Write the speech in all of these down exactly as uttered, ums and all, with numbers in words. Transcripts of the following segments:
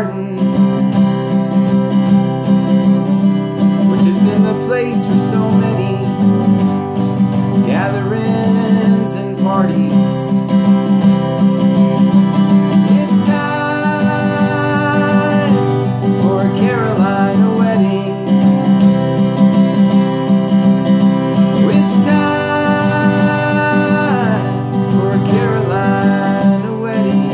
garden, which has been the place for so many gatherings and parties. It's time for a Carolina wedding. It's time for a Carolina wedding.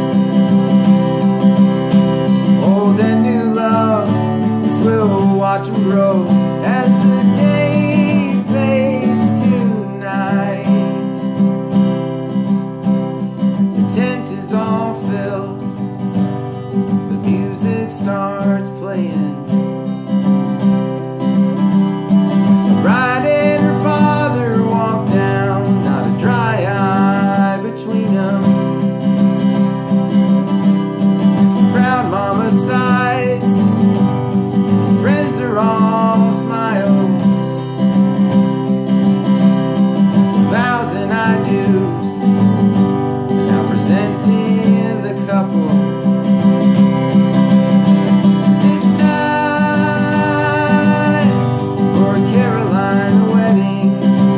Oh, that new love is we'll watch them grow as the day fades tonight. The tent is all filled, the music starts playing. The bride and her father walk down, not a dry eye between them. Proud mama sighs, friends are all smiles. Vows and I do's, now presenting the couple. It's time for a Carolina wedding.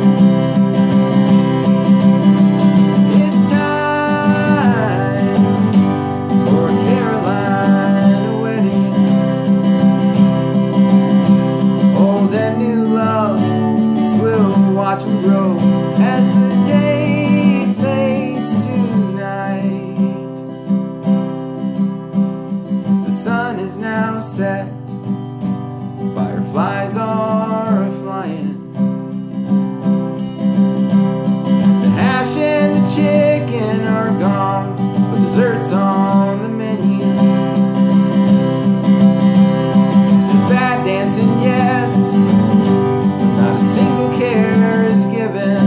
It's time for a Carolina wedding. Oh, that new love is we'll watch them grow as the day fades tonight. The sun is now set, fireflies are flying. The hash and the chicken are gone, but dessert's on the menu. There's bad dancing, yes, but not a single care is given.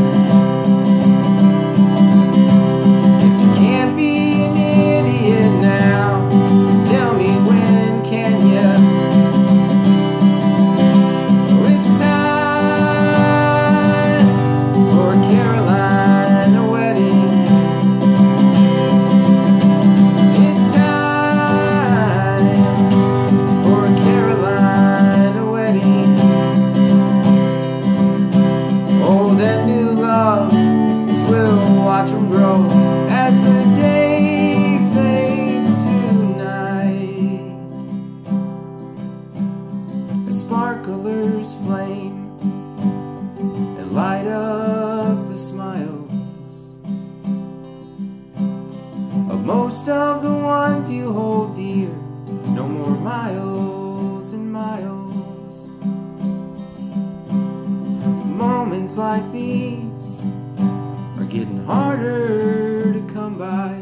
If you can't be an idiot now, tell me when can you? Oh, it's time for a Carolina wedding. It's time for a Carolina wedding. Oh, that new love is we'll watch them grow as the day fades tonight. The sparklers flame and light up the smiles of most of the ones you hold dear. No more miles and miles. Moments like these are getting harder to come by.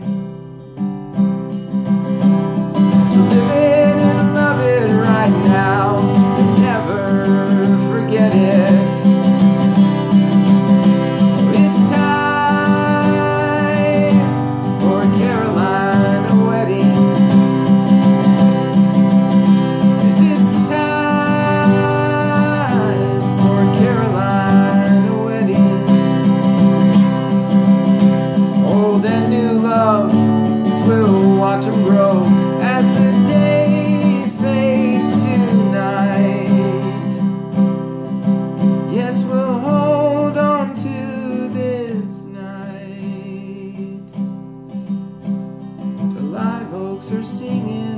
So live it and love it right now and never forget it. It's time for a Carolina wedding. Yes, it's time for a Carolina wedding. Oh, that new love is we'll watch them grow as the day fades tonight. Yes, we'll hold on to this night. The live oaks are singing.